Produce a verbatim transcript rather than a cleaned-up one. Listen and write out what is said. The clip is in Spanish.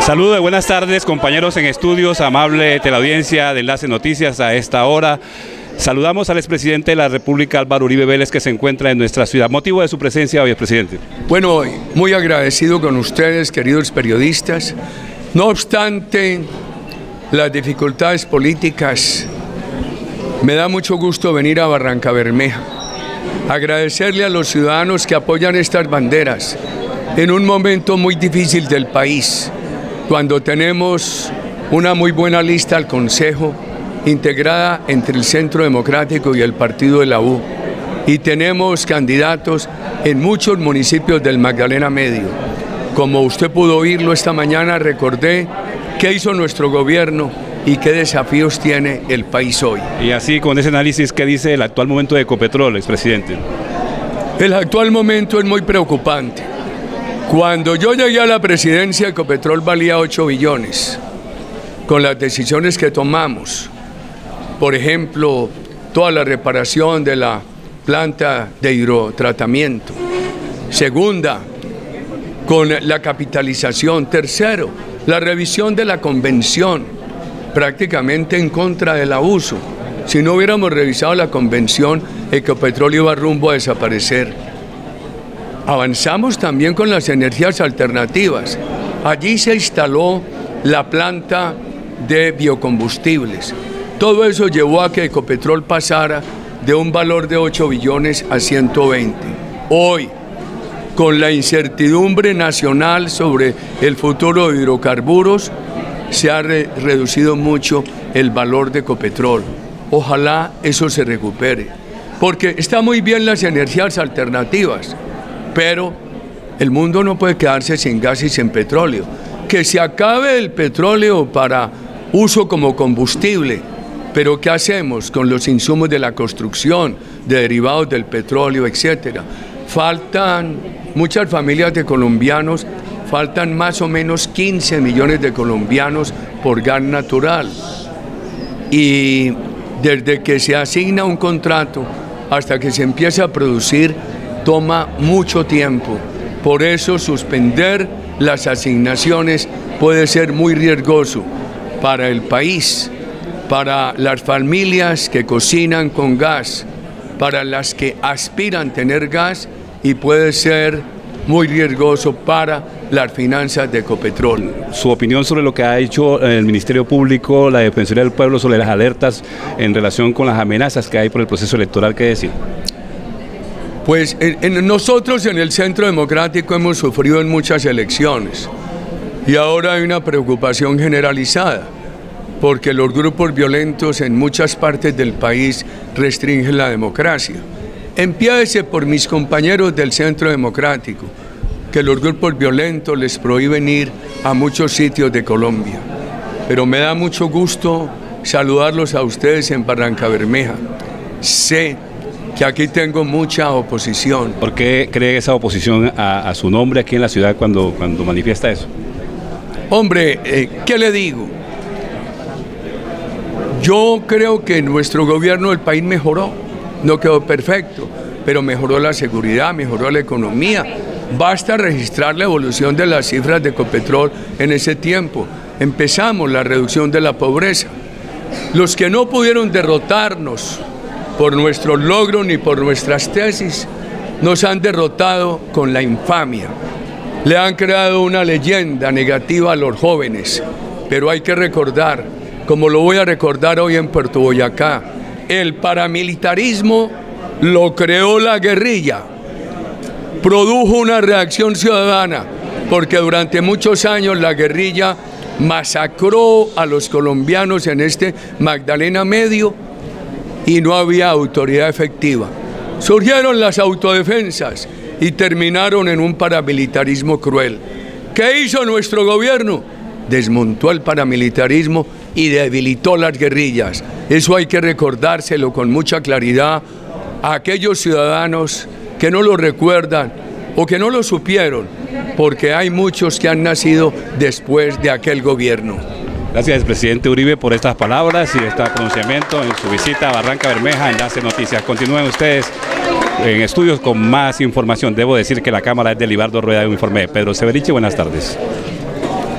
Saludos, buenas tardes compañeros en estudios, amable teleaudiencia de Enlace Noticias a esta hora. Saludamos al expresidente de la República, Álvaro Uribe Vélez, que se encuentra en nuestra ciudad. Motivo de su presencia hoy, expresidente. Bueno, muy agradecido con ustedes, queridos periodistas. No obstante las dificultades políticas, me da mucho gusto venir a Barrancabermeja, agradecerle a los ciudadanos que apoyan estas banderas en un momento muy difícil del país, cuando tenemos una muy buena lista al Consejo, integrada entre el Centro Democrático y el Partido de la U, y tenemos candidatos en muchos municipios del Magdalena Medio. Como usted pudo oírlo esta mañana, recordé qué hizo nuestro gobierno y qué desafíos tiene el país hoy. Y así, con ese análisis, ¿qué dice el actual momento de Ecopetrol, expresidente? El actual momento es muy preocupante. Cuando yo llegué a la presidencia, Ecopetrol valía ocho billones. Con las decisiones que tomamos, por ejemplo, toda la reparación de la planta de hidrotratamiento. Segunda, con la capitalización. Tercero, la revisión de la convención, prácticamente en contra del abuso. Si no hubiéramos revisado la convención, Ecopetrol iba rumbo a desaparecer. Avanzamos también con las energías alternativas. Allí se instaló la planta de biocombustibles. Todo eso llevó a que Ecopetrol pasara de un valor de ocho billones a ciento veinte. Hoy, con la incertidumbre nacional sobre el futuro de hidrocarburos, se ha re reducido mucho el valor de Ecopetrol. Ojalá eso se recupere, porque está muy bien las energías alternativas, pero el mundo no puede quedarse sin gas y sin petróleo. Que se acabe el petróleo para uso como combustible, pero ¿qué hacemos con los insumos de la construcción, de derivados del petróleo, etcétera? Faltan muchas familias de colombianos, faltan más o menos quince millones de colombianos por gas natural. Y desde que se asigna un contrato hasta que se empieza a producir, toma mucho tiempo. Por eso suspender las asignaciones puede ser muy riesgoso para el país, para las familias que cocinan con gas, para las que aspiran a tener gas, y puede ser muy riesgoso para las finanzas de Ecopetrol. Su opinión sobre lo que ha hecho el Ministerio Público, la Defensoría del Pueblo, sobre las alertas en relación con las amenazas que hay por el proceso electoral, ¿qué decir? Pues en, en nosotros en el Centro Democrático hemos sufrido en muchas elecciones y ahora hay una preocupación generalizada porque los grupos violentos en muchas partes del país restringen la democracia. Empiece por mis compañeros del Centro Democrático, que los grupos violentos les prohíben ir a muchos sitios de Colombia. Pero me da mucho gusto saludarlos a ustedes en Barrancabermeja. Sé que aquí tengo mucha oposición. ¿Por qué cree esa oposición a, a su nombre aquí en la ciudad cuando, cuando manifiesta eso? Hombre, eh, ¿qué le digo? Yo creo que nuestro gobierno del país mejoró, no quedó perfecto, pero mejoró la seguridad, mejoró la economía. Basta registrar la evolución de las cifras de Ecopetrol en ese tiempo. Empezamos la reducción de la pobreza. Los que no pudieron derrotarnos por nuestros logros ni por nuestras tesis, nos han derrotado con la infamia. Le han creado una leyenda negativa a los jóvenes, pero hay que recordar, como lo voy a recordar hoy en Puerto Boyacá, el paramilitarismo lo creó la guerrilla, produjo una reacción ciudadana, porque durante muchos años la guerrilla masacró a los colombianos en este Magdalena Medio y no había autoridad efectiva. Surgieron las autodefensas y terminaron en un paramilitarismo cruel. ¿Qué hizo nuestro gobierno? Desmontó el paramilitarismo y debilitó las guerrillas. Eso hay que recordárselo con mucha claridad a aquellos ciudadanos que no lo recuerdan o que no lo supieron, porque hay muchos que han nacido después de aquel gobierno. Gracias, presidente Uribe, por estas palabras y este pronunciamiento en su visita a Barrancabermeja, Enlace Noticias. Continúen ustedes en estudios con más información. Debo decir que la cámara es de Libardo Rueda, un informe de Pedro Severiche. Buenas tardes.